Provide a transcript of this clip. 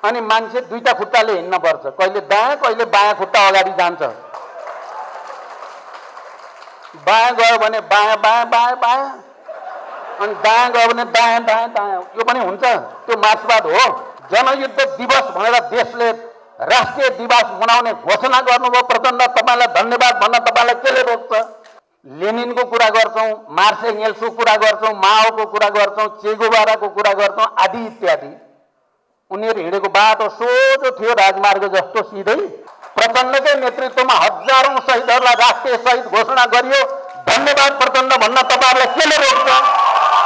अनि मान्छे दुईटा खुट्टाले हिँड्न पर्छ, कहिले दायाँ कहिले बायाँ खुट्टा अगाडि जान्छ। बायाँ गयो भने बायाँ बायाँ बायाँ बायाँ, अनि दायाँ गयो भने दायाँ दायाँ दायाँ, यो पनि हुन्छ। त्यो मार्क्सवाद हो। जनयुद्ध दिवस भनेर देशले राष्ट्रिय दिवस मनाउने घोषणा गर्नुभयो प्रचण्ड, तपाईलाई धन्यवाद भन्न तपाईलाई केले रोक्छ? लेनिनको कुरा गर्छौं, मार्क्स एंगेल्सको कुरा गर्छौं, माओको कुरा गर्छौं, चे गुएभाराको कुरा गर्छौं आदि इत्यादि। उनीहरू हिँडेको बाटो सोझो थियो, राजमार्ग जस्तो सिधै। प्रचण्डकै नेतृत्वमा हजारौं शहीदहरूलाई राष्ट्रिय शहीद घोषणा गरियो। धन्यवाद प्रचण्ड भन्न तपाईहरुलाई केले रोक्छ?